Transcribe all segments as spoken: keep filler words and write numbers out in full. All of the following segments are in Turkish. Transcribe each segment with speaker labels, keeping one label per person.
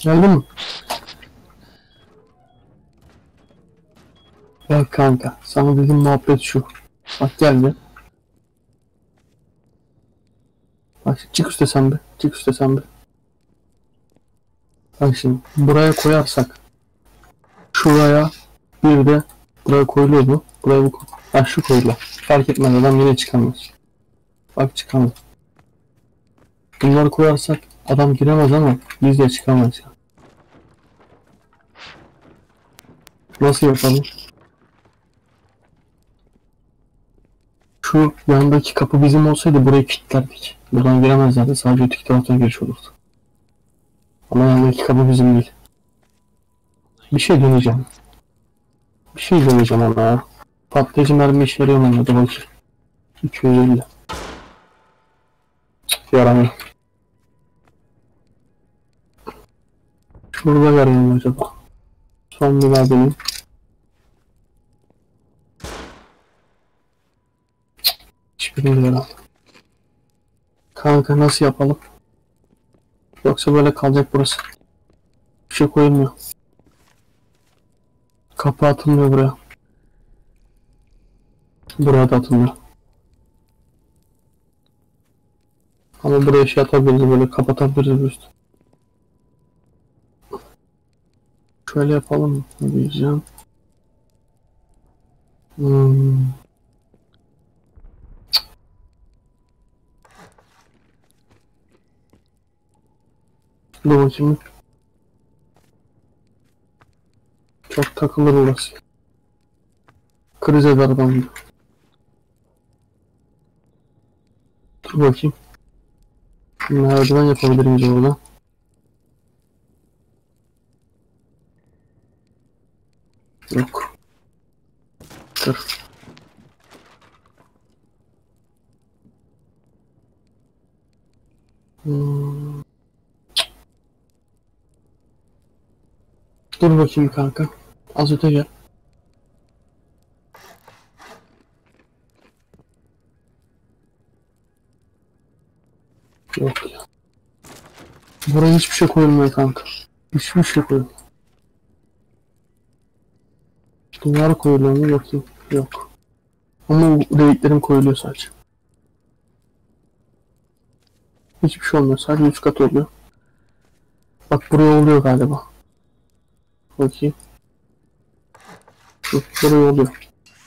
Speaker 1: Geldin mi? Bak kanka, sana dedim muhabbet şu. Bak gel bir. Bak çık üstte sen bir. Çık üstte sen bir. Bak şimdi buraya koyarsak. Şuraya bir de buraya koyuluyor bu. Buraya bu. Ha şu koyuluyor. Fark etmez, adam yine çıkamaz. Bak çıkamaz. Bunları koyarsak adam giremez ama biz de çıkamayız. Nasıl yapalım? Şu yandaki kapı bizim olsaydı burayı kilitlerdik. Buradan giremezlerdi. Sadece öteki taraftan giriş olurdu. Ama yandaki kapı bizim değil. Bir şey deneyeceğim. Bir şey deneyeceğim ona ya. Patlayıcı mermi işe yarıyor mu? Hadi bakayım. iki yüz elli. Cık, yaramıyor. Şurada yarıyor mu acaba? Son bir daha deneyim. Hiçbirinde yaramıyor. Kanka nasıl yapalım? Yoksa böyle kalacak burası. Bir şey koyulmuyor. Kapı atılmıyor buraya. Buraya da atılmıyor. Ama buraya şey atabiliriz, böyle kapatabiliriz bir üstü. Şöyle yapalım mı diyeceğim. Hmm. Dur bakayım. Çok takılır orası. Kriz eder adam. Dur bakayım. Merdiven yapabilir miyiz orada? Yok. Dur. Hmm. Dur bakayım kanka. Az öte gel. Yok ya. Buraya hiçbir şey koyulmuyor kanka. Hiçbir şey koyulmuyor. Duvar koyuluyor mu? Bakayım. Yok. Ama deliklerim koyuluyor sadece. Hiçbir şey olmuyor. Sadece üç kat oluyor. Bak buraya oluyor galiba. Bakayım. Yok, buraya oluyor.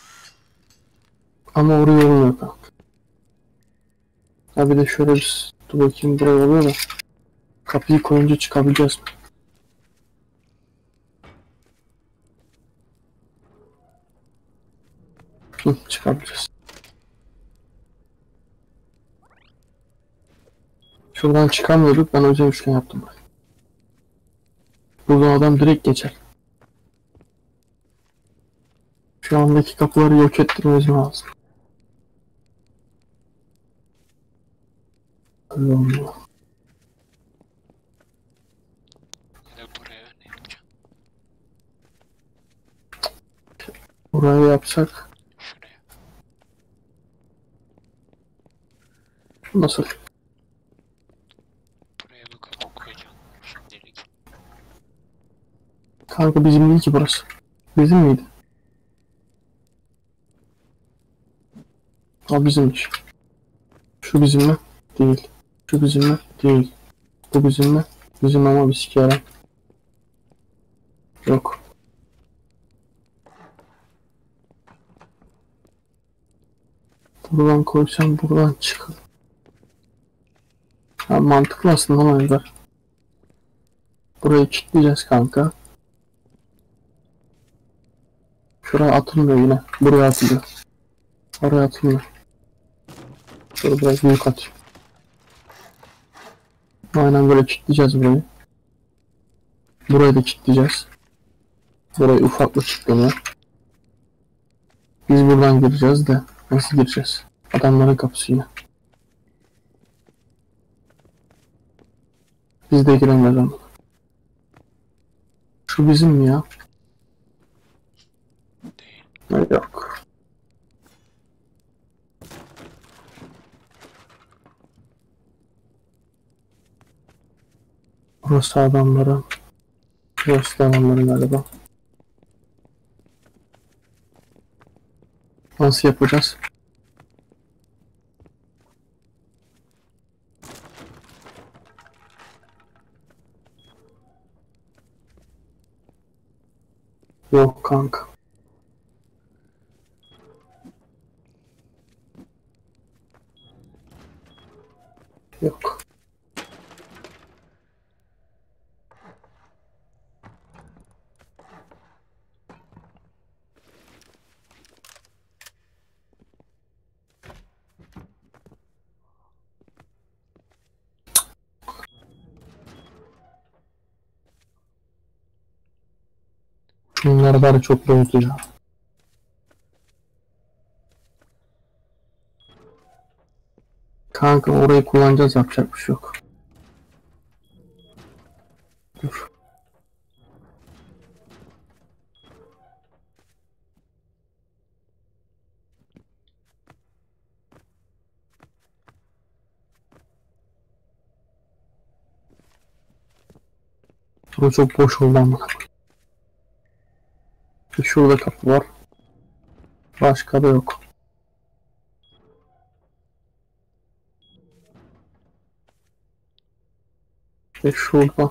Speaker 1: Ama oraya olmuyor kanka. Ha bir de şöyle bir dur bakayım, buraya oluyor da. Kapıyı koyunca çıkabileceğiz mi? Hı, çıkabileceğiz. Şuradan çıkamıyorduk. Ben o yüzden üçgen yaptım burayı. Buradan adam direkt geçer. Şu andaki kapıları yok ettirmemiz lazım. Öyle olmuyor.
Speaker 2: Buraya ne yapacağım?
Speaker 1: Burayı yapsak
Speaker 2: Şuraya.
Speaker 1: nasıl?
Speaker 2: Buraya bir kapı koyacağım. Şimdilik.
Speaker 1: Kanka bizim değil ki burası. Bizim miydi? Ha bizimmiş. Şu bizim mi? Değil. Şu bizim mi? Değil. Bu bizim mi? Bizim ama bir sikeyim. Yok. Buradan koysam buradan çıkar. Ha, mantıklı aslında ama Ender. Burayı kilitleyeceğiz kanka. Şuraya atılmıyor yine. Buraya atılıyor. Oraya atılmıyor. Şöyle biraz büyük at. Aynen böyle kilitleyeceğiz burayı. Burayı da kilitleyeceğiz. Burayı ufaklık kilitleniyor. Biz buradan gireceğiz de nasıl gireceğiz? Adamların kapısı yine. Biz de giremeyiz ama. Şu bizim mi ya?
Speaker 2: Değil.
Speaker 1: Yok. Burası adamlara. Burası da onların galiba. Nasıl yapacağız? Yok kanka. Yok. Bunlar bari çok bozdu ya. Kanka orayı kullanacağız, yapacak bir şey yok. Dur. Bu çok boş oldu ama. Şurada kapı var. Başka da yok. Ve şurada.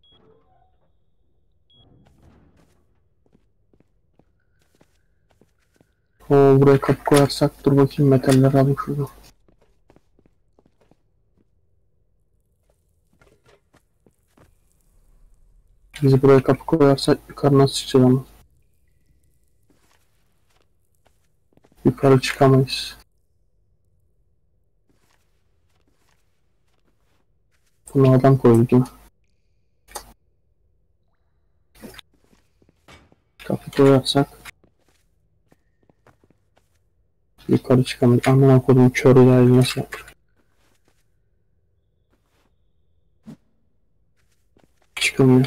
Speaker 1: Oo, buraya kapı koyarsak dur bakayım, metalleri alayım şuradan. Biz buraya kapı koyarsak yukarı nasıl çıkacağız ama? Yukarı çıkamayız. Bunu adam koydu değil mi? Kapı koyarsak yukarı çıkamayız. Amına koyduğum körü ya, nasıl yapmış? Çıkamıyor.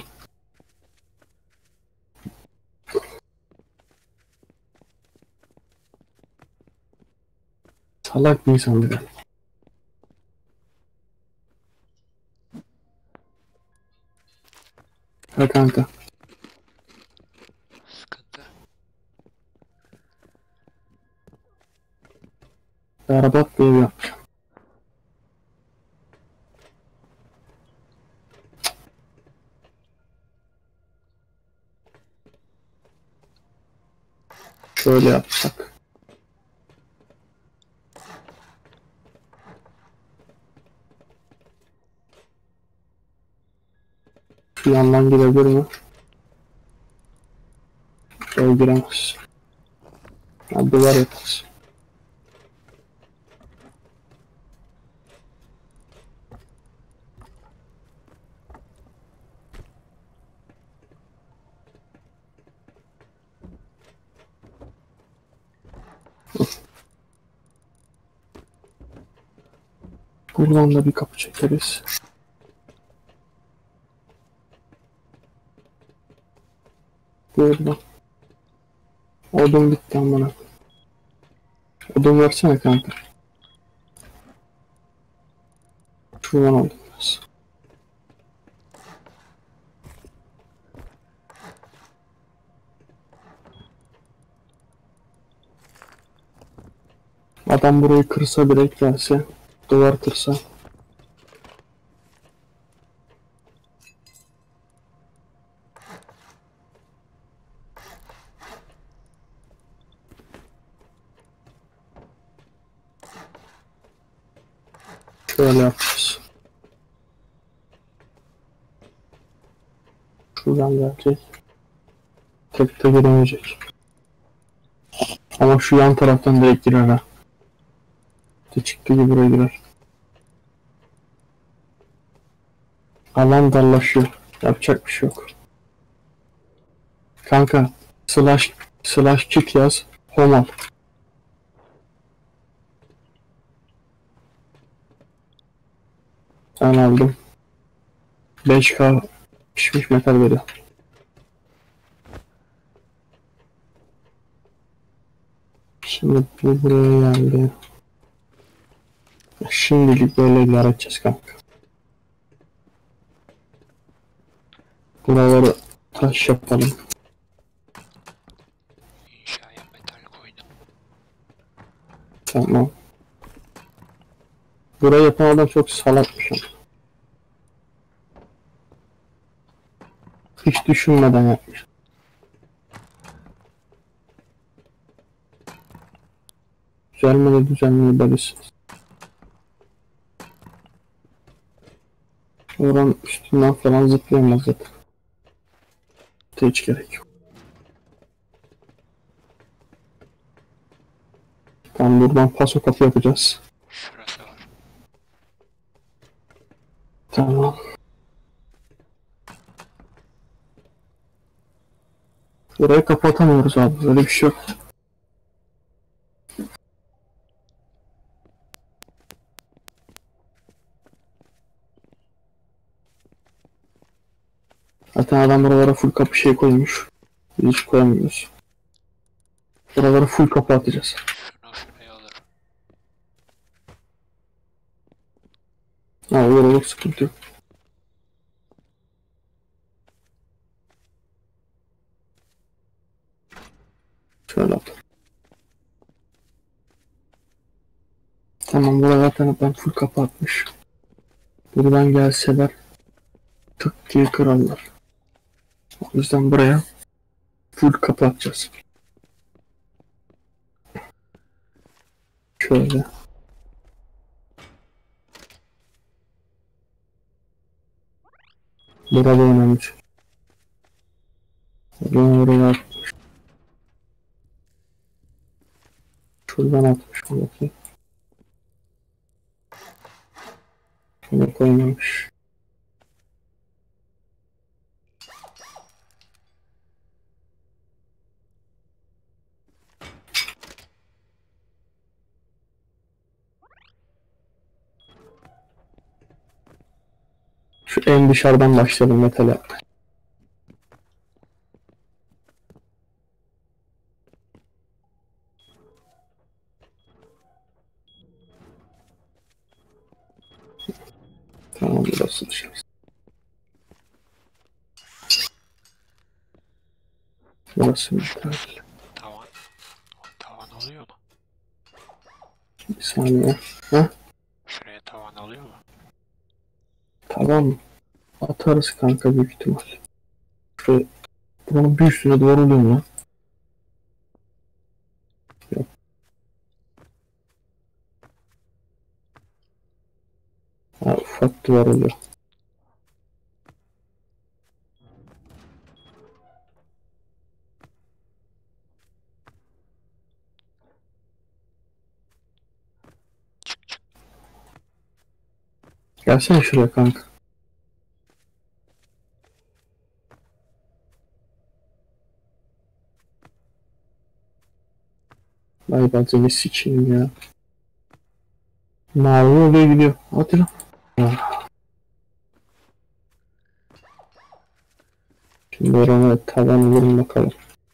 Speaker 1: Salak bir insan bir de. Ha kanka.
Speaker 2: Sıkıntı.
Speaker 1: Berbat bir ev yapacağım. Şöyle yapsak. Şu yandan girebilir mi? Şöyle giremez. Ha, duvar yaparız. Buradan da bir kapı çekeriz. Buradan. Odun bitti amına. Odun versene kanka. Şuradan aldım biraz. Adam burayı kırsa, direkt gelse, duvar kırsa. Şöyle yapacağız. Şuradan gelecek. Tek de giremeyecek. Ama şu yan taraftan direkt girer ha. De çıktı gibi buraya girer. Alan darlaşıyor. Yapacak bir şey yok. Kanka slash slash kick yaz. Home al. Ben aldım. beş K pişmiş metal veriyor. Şimdi bu buraya geldi. Şimdilik böyle idare edeceğiz kanka. Buraları taş yapalım.
Speaker 2: İnşaya metal koydum.
Speaker 1: Tamam. Burayı yapan adam çok salakmış ama. Hiç düşünmeden yapmış. Düzelmedi düzenli belirsiz. Oranın üstünden falan zıplayamaz zaten. Hiç gerek yok. Tam buradan paso kapı yapacağız.
Speaker 2: Şurası var.
Speaker 1: Tamam. Burayı kapatamıyoruz abi. Öyle bir şey yok. Zaten adam buralara full kapı şey koymuş. Biz hiç koyamıyoruz. Buralara full kapı atacağız.
Speaker 2: Şunu şuraya alırım.
Speaker 1: Ha olur olur sıkıntı yok. Şöyle at. Tamam buraya zaten ben full kapı atmış. Buradan gelseler tık diye kırarlar. O yüzden buraya full kapı atacağız. Şöyle. Burada önemli. Buradan oraya atmış. Şuradan atmış. Bakayım. Şunu koymamış. Şu en dışarıdan başlayalım metal yapmaya. Tamam burası dışarısı. Burası metal.
Speaker 2: Tavan. Tavan oluyor mu?
Speaker 1: Bir saniye. Heh,
Speaker 2: Şuraya tavan oluyor mu?
Speaker 1: tamam. Atarız kanka büyük ihtimal. Şuraya, buranın bir üstüne duvar oluyor mu lan? Yok. Ha, ufak duvar oluyor. Gelsene şuraya kanka. Vay ben seni sikeyim ya. Mavi oraya gidiyor. Hadi lan. Ah, şimdi oraya tavan vurun bakalım.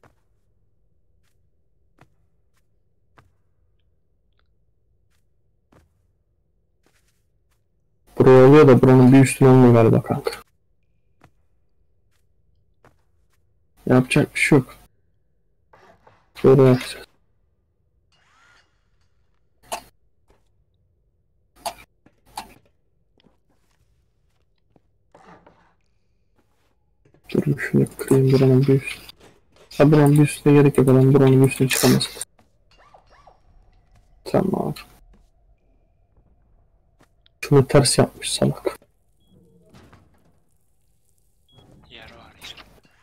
Speaker 1: Buraya oluyor da buranın bir üstüne olmuyor galiba kanka. Yapacak bir şey yok. Böyle yapacağız. Dur şunu kırayım buranın bir üstüne. Ha buranın bir üstüne gerek yok. Adam buranın bir üstüne çıkamaz. Tamam. Şunu ters yapmış salak.
Speaker 2: Yer var işte.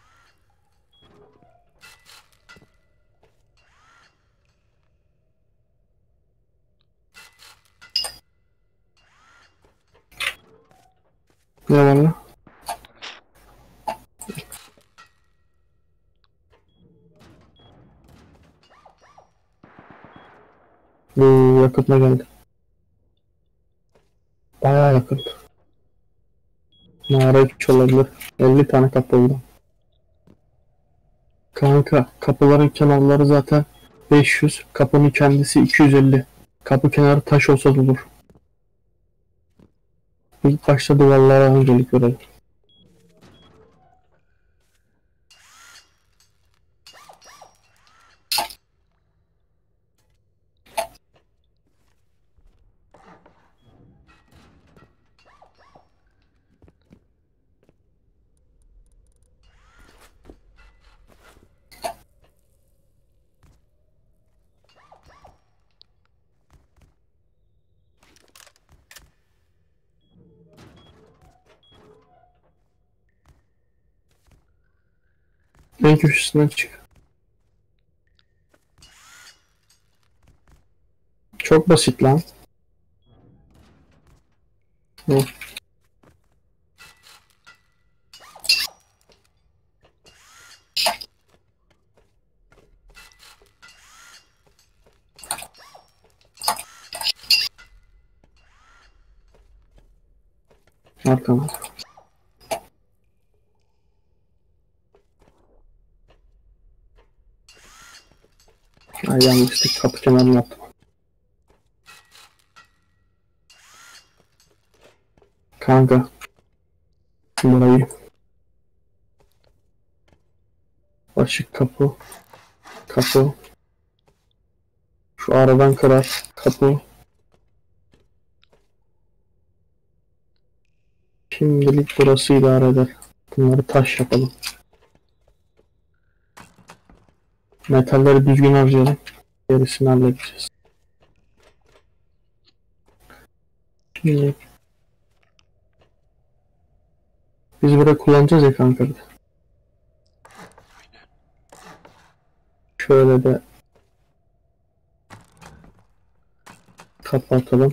Speaker 1: Ne var lan? Bu yakıtına geldi. Bayağı yakın. Mağara üç olabilir. elli tane kapı oldu. Kanka kapıların kenarları zaten beş yüz. Kapının kendisi iki yüz elli. Kapı kenarı taş olsa da olur. İlk başta duvarlara öncelik verelim. En köşesinden çık. Çok basit lan. Hı. Arkama. Ay yanlışlık kapı kenarını yaptım. Kanka. Burayı. Açık kapı. Kapı. Şu aradan kırar. Kapı. Şimdilik burası idare eder. Bunları taş yapalım. Metalleri düzgün harcayalım. Gerisini halledeceğiz. Şimdi biz burayı kullanacağız ya kanka. Şöyle de kapatalım.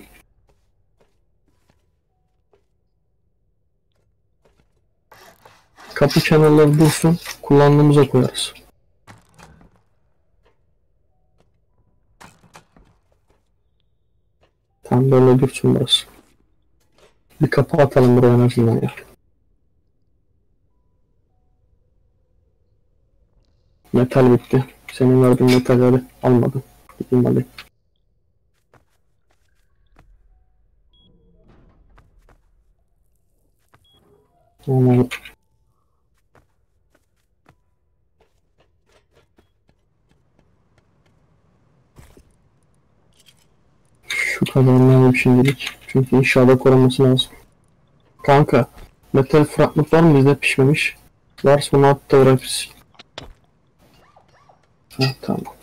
Speaker 1: Kapı kenarları dursun. Kullandığımıza koyarız. Tam böyle dursun burası. Bir kapı atalım buraya en azından ya. Metal bitti. Senin verdiğin metalleri almadım. Gideyim alayım. Ama şu kadarını bir şimdilik. Çünkü inşaata koruması lazım. Kanka, metal fragment var mı bizde pişmemiş? Varsa bunu at da bırak biz. Ha, tamam.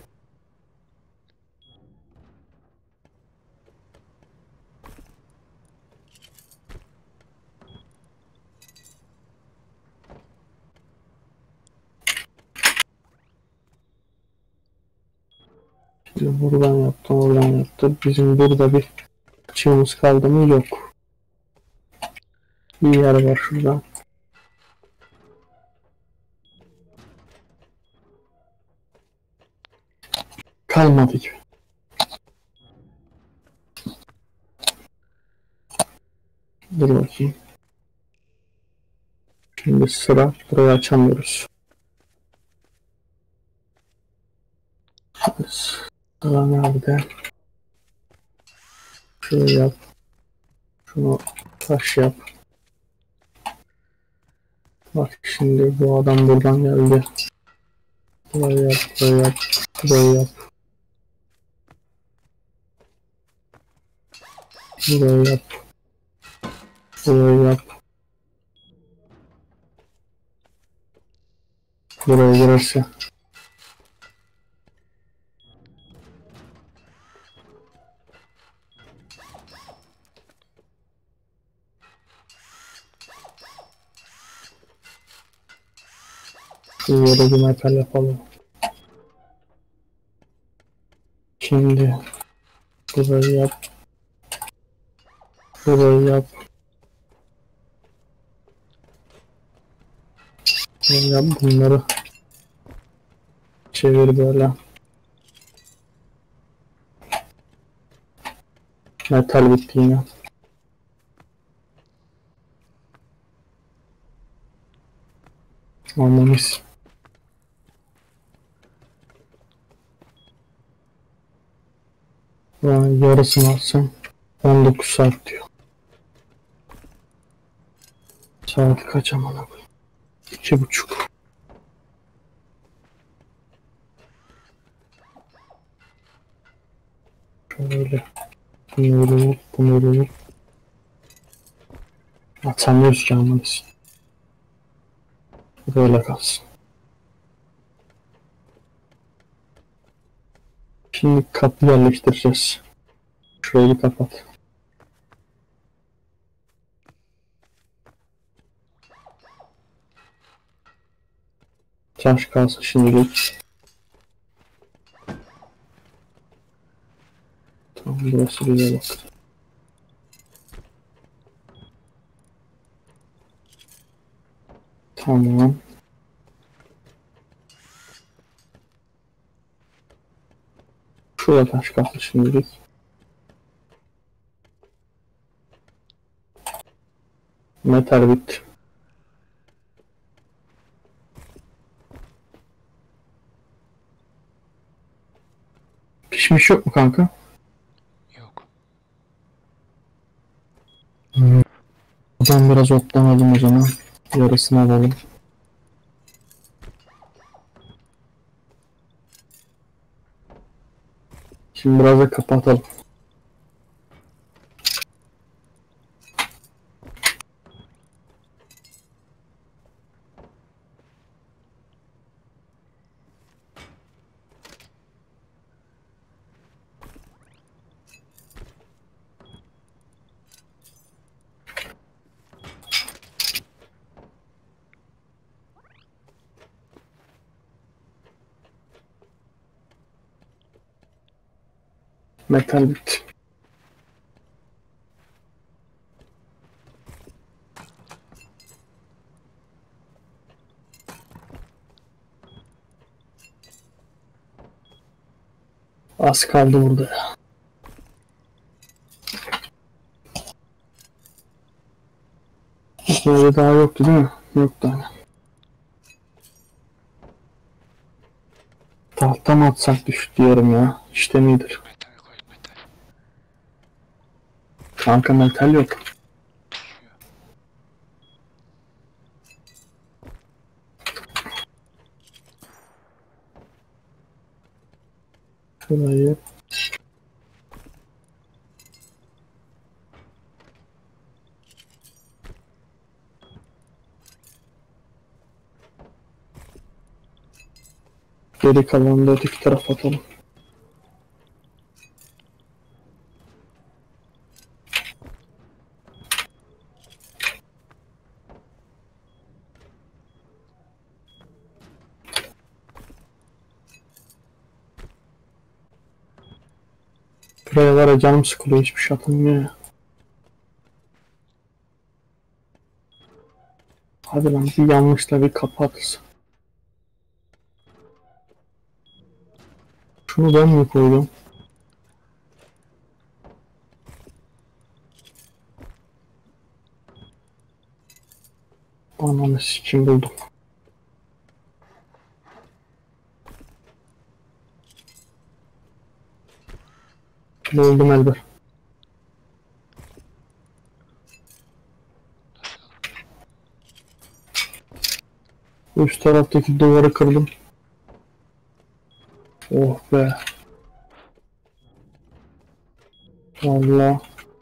Speaker 1: Şimdi buradan yaptım, oradan yaptım. Bizim burada bir açığımız kaldı mı? Yok. Bir yer var şurada. Kalmadı gibi. Dur bakayım. Şimdi sıra burayı açamıyoruz. Sıra nerede? Şunu yap. Şunu taş yap. Bak şimdi bu adam buradan geldi. Burayı yap, burayı yap, burayı yap. Burayı yap. Burayı yap. Buraya girerse. Şu yere bir metal yapalım. Şimdi burayı yap. Burayı yap. Burayı yap. Bunları çevir böyle. Metal bitti yine. Anlamış. Yani yarısını alsam on dokuz saat diyor. Saat kaç amına koyayım? iki buçuk. Şöyle. Bunu öyle yap, bunu öyle yap. Atamıyoruz ki anlamış. Böyle kalsın. Şimdi kapı yerleştireceğiz. Şurayı kapat. Taş kalsın şimdilik. Tamam, burası güzel bak. Tamam. Şurada taş kalsın şimdilik. Metal bitti. Pişmiş yok mu kanka?
Speaker 2: Yok.
Speaker 1: Hmm. Buradan biraz otlamadım o zaman. Yarısını alalım. Şimdi biraz da kapatalım. Metal bitti. Az kaldı burada ya. Böyle daha yoktu değil mi? Yoktu hani. Tahta mı atsak düştü diyorum ya. İşte midir?
Speaker 2: Metal koy metal.
Speaker 1: Kanka metal yok.
Speaker 2: Düşüyor.
Speaker 1: Şurayı. Geri kalanını da öteki tarafa atalım. Buraya var ya, canım sıkılıyor, hiçbir şey atılmıyor ya. Hadi lan, bir yanlışla bir kapı atılsın. Şunu ben mi koydum? Ananı sikim buldum. Buldum Elber. Üst taraftaki duvarı kırdım. Oh be. Vallahi.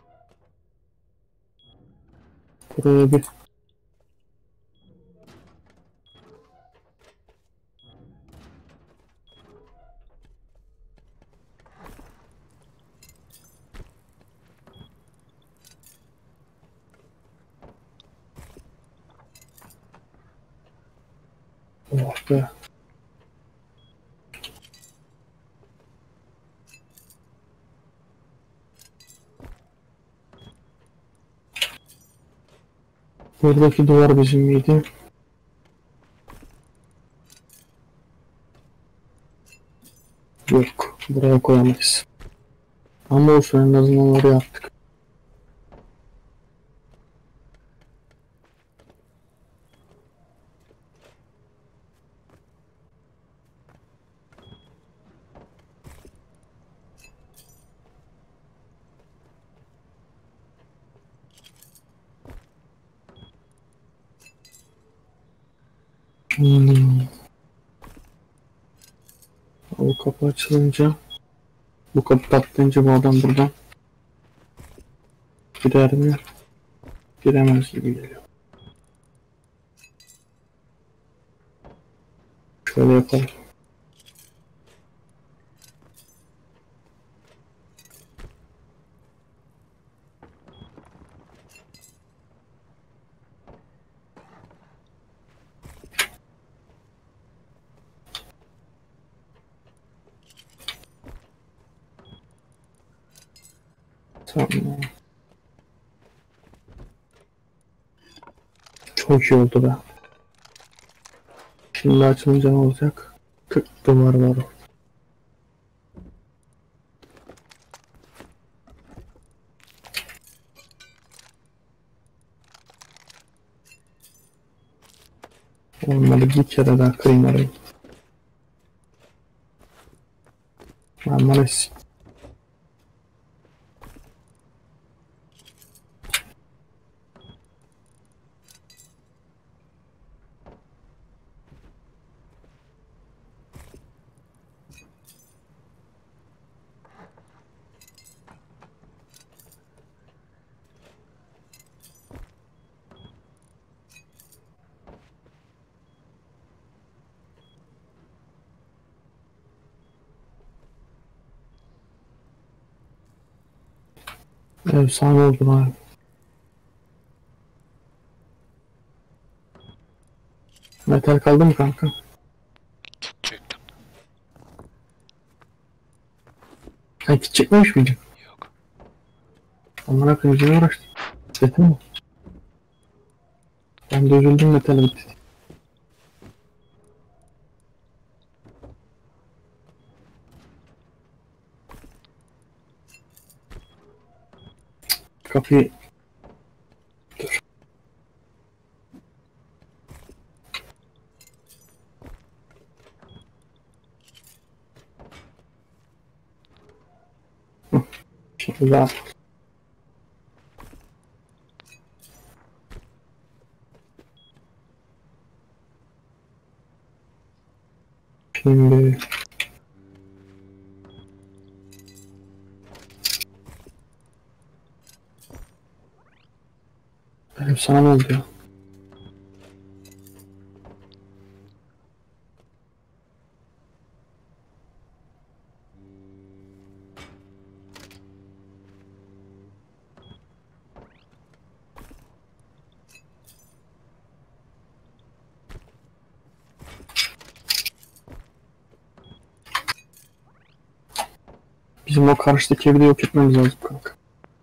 Speaker 1: Buraya bir. Oh be. Buradaki duvar bizim miydi? Yok. Buraya koyamayız. Ama olsun, en azından oraya attık. Hmm. O kapı açılınca, bu kapı patlayınca bu adam buradan girer mi? Giremez gibi geliyor. Şöyle yapalım. Tamam. Çok iyi oldu be. Şimdi açılınca ne olacak? kırk duvar var. Olmadı, bir kere daha kırayım arayı. Aman es. Efsane oldu abi. Metal kaldı mı kanka?
Speaker 2: Çektim.
Speaker 1: Sen hiç çekmemiş miydin?
Speaker 2: Yok.
Speaker 1: Amına koyayım, yüzüne uğraştın. Metal mi? Ben de üzüldüm metal bitti. Kapıyı... Dur. Hı. Şimdi daha... Şimdi... Efsane oldu ya. Bizim o karşıdaki evi de yok etmemiz lazım kanka.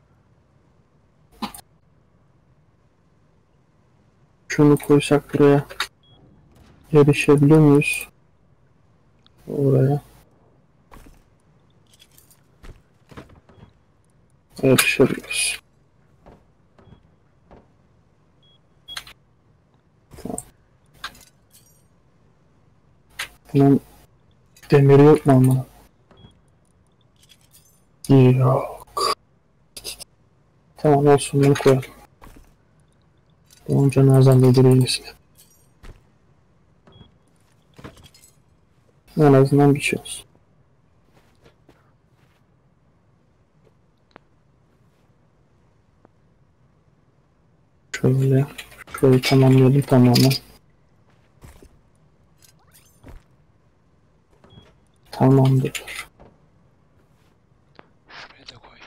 Speaker 1: Şunu koysak buraya. Erişebiliyor muyuz? Oraya. Erişebiliyoruz. Tamam. Bunun demiri yok mu ama? Yok. Tamam olsun, bunu koyalım. Onun canı azaldığı iyisini. En azından bir şey olsun. Şöyle. Şöyle tamamlayalım tamamen. Tamamdır.
Speaker 2: Şuraya da koy.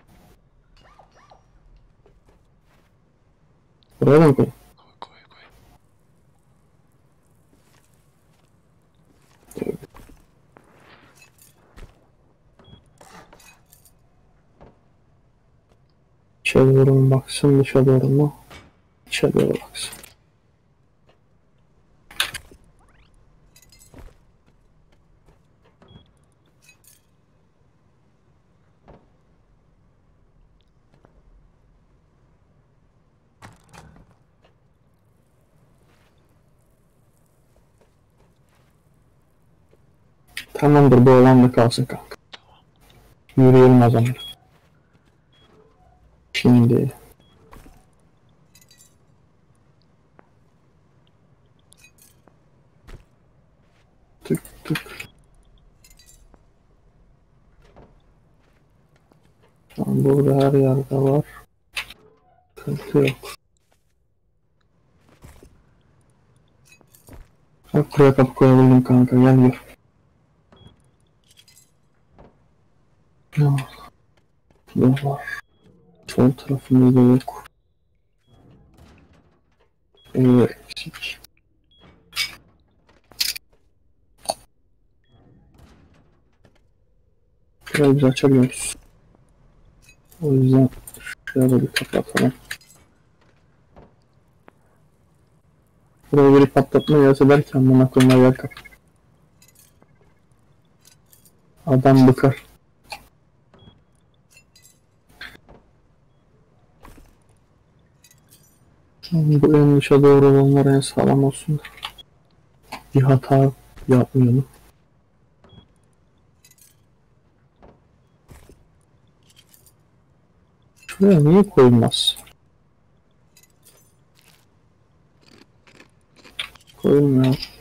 Speaker 1: Buraya da mı koyayım?
Speaker 2: Koy koy koy.
Speaker 1: İçe doğru mu baksın, dışa doğru mu? İçe doğru baksın. Tamamdır, bu olan da kalsın kanka. Yürüyelim o zaman. Şimdi tık tık. Tamam, burada her yerde var. Sıkıntı yok. Bak, buraya kapı koyabildim kanka, gel gör. Ya, bu var. Sol tarafında da yok. Evet, eksik. Burayı biz açabiliyoruz. O yüzden Şöyle bir kapatalım. Buraya biri patlatma gelse belki amına koyma yer kap. Adam bıkar. Bu en dışa doğru olanlar en sağlam olsun. Bir hata yapmayalım. Şuraya niye koyulmaz? Koyulmuyor.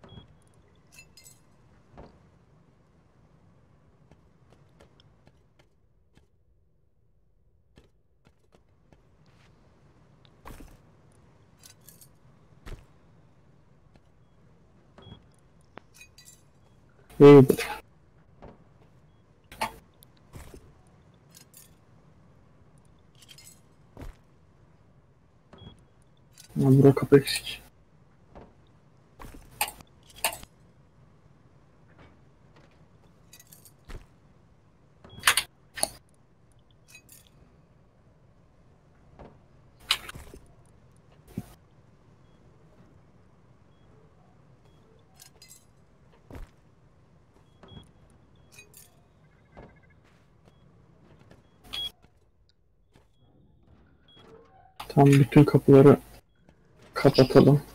Speaker 1: İyidir. Ya bura kapı eksik. Tam bütün kapıları kapatalım.